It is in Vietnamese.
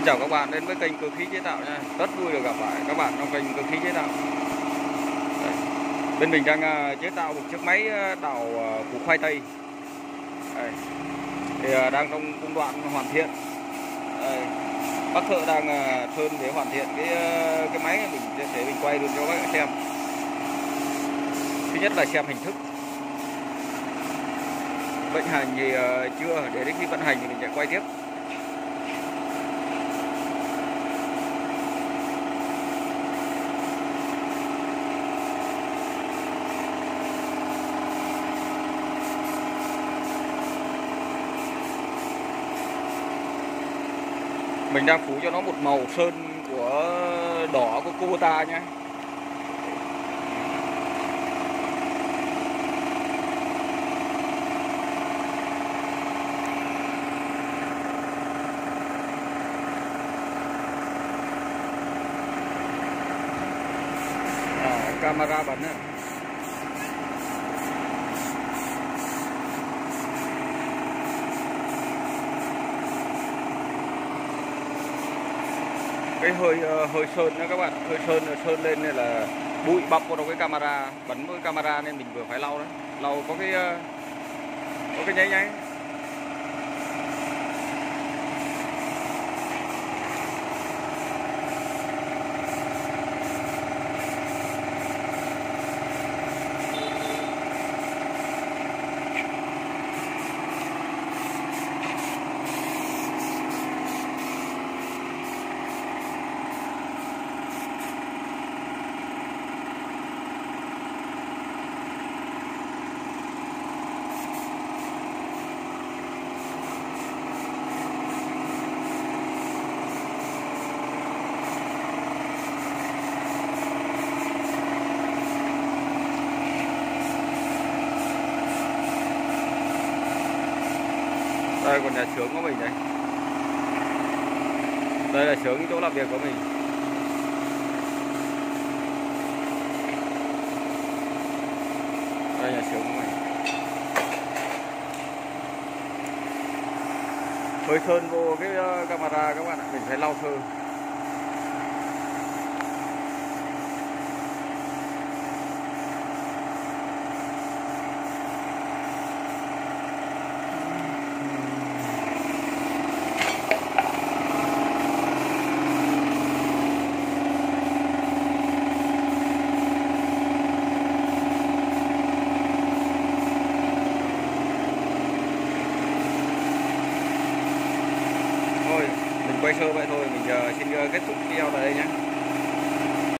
chào các bạn đến với kênh Cơ Khí Chế Tạo nha. Rất vui được gặp lại các bạn trong kênh Cơ Khí Chế Tạo. Đây. Bên mình đang chế tạo một chiếc máy đào củ khoai tây. Đây. Thì đang trong công đoạn hoàn thiện. Đây. Bác thợ đang sơn để hoàn thiện cái máy này. Mình quay luôn cho các bạn xem. Thứ nhất là xem hình thức. Vận hành thì chưa, để đến khi vận hành thì mình sẽ quay tiếp. Mình đang phủ cho nó một màu sơn của đỏ của Kubota nhé. Camera bắn nữa. Cái hơi sơn đó các bạn, hơi sơn lên này là bụi bọc vào trong cái camera, bắn với camera nên mình vừa phải lau đấy, lau có cái nháy nháy. Đây còn nhà xưởng của mình đây. Đây là xưởng chỗ làm việc của mình. Đây là xưởng của mình. Hơi sơn vô cái camera các bạn ạ, mình phải lau sơn. Mình quay sơ vậy thôi, mình xin kết thúc video tại đây nhé.